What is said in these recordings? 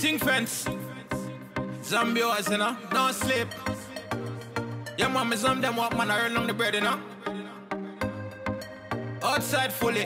Sing fence. Zombie was, you know, don't sleep. Your mama some them walk, man, I earn on the bread, you know. Outside fully.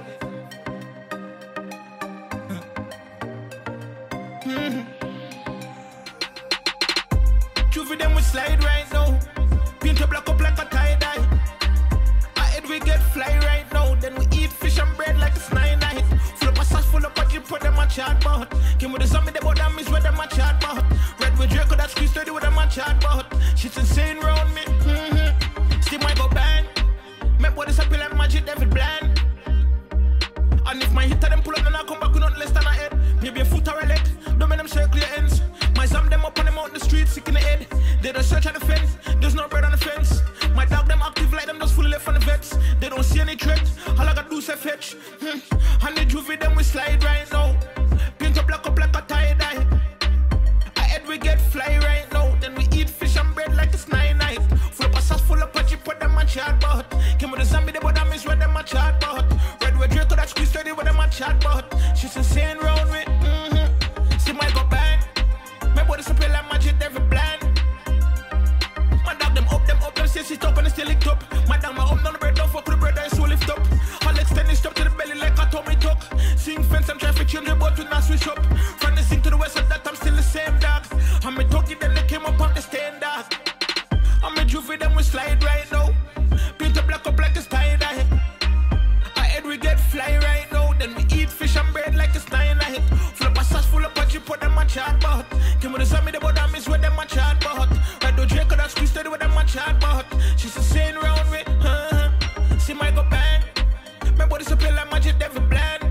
Juvie them we slide right now. Paint a block up like a tie-dye. Our head we get fly right now. Then we eat fish and bread like it's 9-9. Full up a sauce, full up a chip, put them a chat bout. Came with the zombie, the bottom is where them a chat bout. Red with Draco, that squeeze 30 with them a chat bout. Shit's insane round me. Still might go bang. Make body disappear like magic, David Bland. And if my hitter them pull up, then I come back with nothing less than a head. Maybe a foot or a leg. Don't make them circle your ends. My zam them up on them out in the street, sick in the head. They don't search at the fence, there's no bread on the fence. My dog them active like them just fully left on the vets. They don't see any threat, all I gotta do is say fetch. And the Juvie them we slide right now. Paint up black up like a tie-dye. Our head we get fly right now. Then we eat fish and bread like it's 9-9. Full up a sauce, full up a chip, put them a chat bout. Came with a zombie, the bottom is where them a chat bout. Red with Draco, that squeeze 30 with them a chat bout. She's insane round me. See my go bang. My body disappear like magic, David Bland. My dog them up, say sit up and they still licked up. My dog my up, none of bread, don't fuck with the bread, I so lift up. I'll extend this up to the belly like a Tommy tuck. Sing fence and traffic change the boat to not switch up. From the sing to the west of that, I'm still the same dog. I'm a talkie, then they came up on the stand dog. I'm a Juvie, then we slide right now. Paint a black up like it's tie-dye. Our head we get fly right now. Then we eat fish and bread like it's 9-9. Full up a sauce, full up a chip, put them a chat bout. Came with the zombie, the bottom is where them a chat bout. Red do Draco, that squeeze 30 with them a chat bout. She's insane round me. See my go bang. My body disappear like magic, David Bland.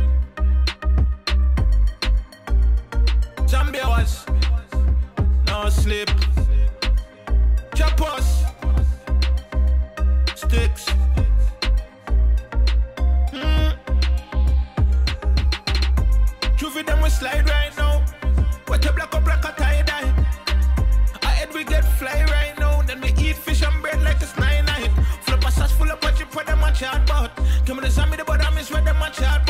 Zombie was no sleep. Choppers, sticks. Juvie them we slide right now. What a black up like a tie-dye. Our head we get fly right now. Then we eat fish and bread like it's 9-9. Full up a sauce, full up a chip, put them a chat bout. Come with the zombie, the bottom is where them a chat